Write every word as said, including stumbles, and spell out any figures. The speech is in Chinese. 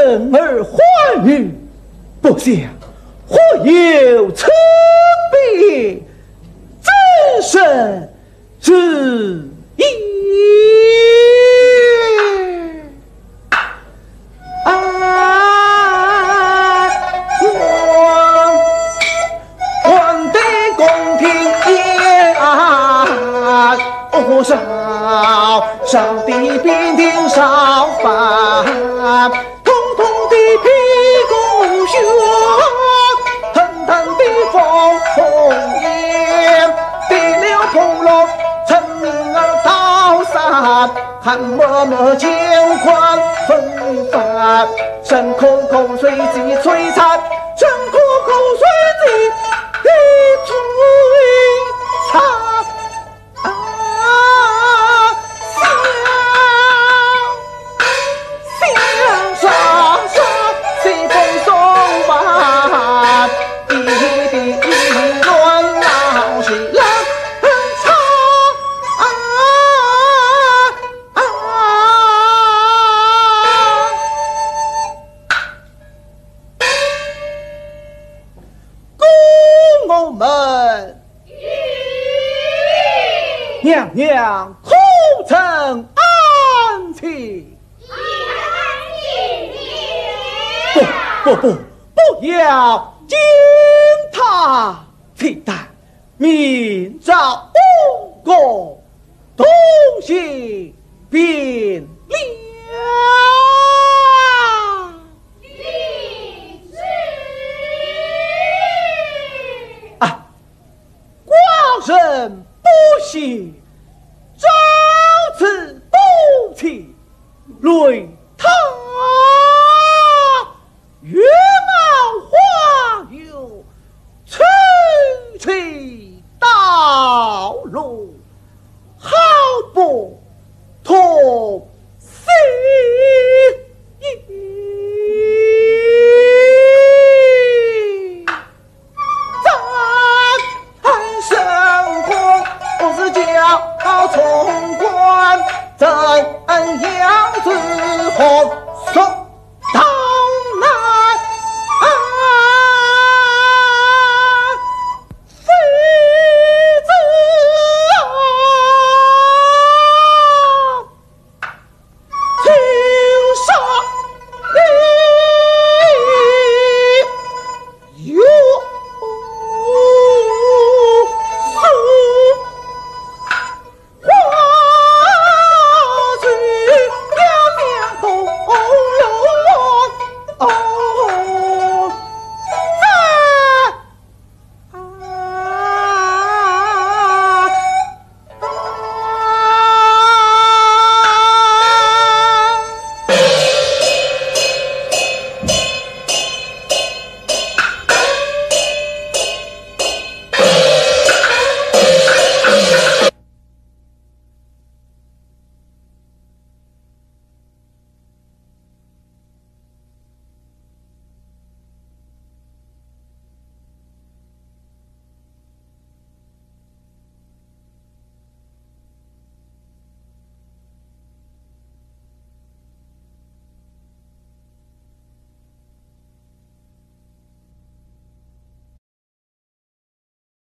生儿怀女，不想或有此别，只身之意。少少的兵丁少饭，通通的屁股血，腾腾的风红烟，对了红龙趁明儿高山，看默默乾坤纷繁，深口口水鸡璀璨，深口口水鸡的璀璨。娘娘可曾安寝？不不不，不要惊他气胆，明朝五国东西变了。啊，寡人不信。朝辞冬起，累他月貌花有曲曲道路，好不